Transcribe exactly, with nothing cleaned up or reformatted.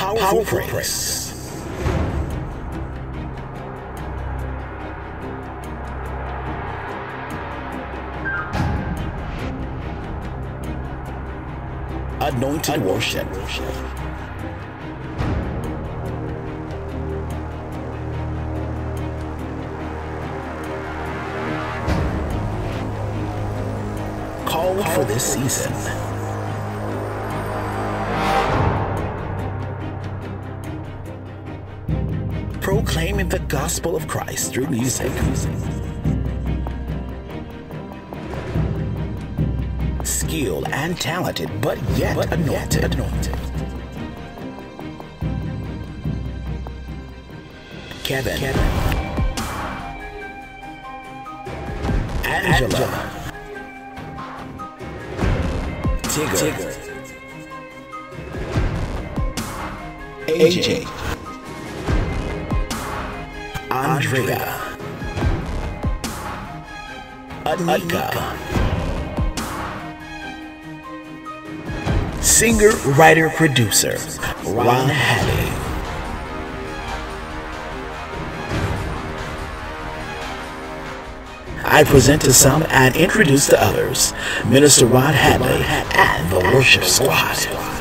powerful praise. Anointed worship. Called for this season. Proclaiming the gospel of Christ through music. Skilled and talented, but yet but anointed. Yet anointed. Kevin. Kevin. Angela. Angela. Tigger. Tigger. A J. Andrea. Anika. Singer, writer, producer, Ron Hadley. I present to some and introduce to others, Minister Ron Hadley and the Worship Squad.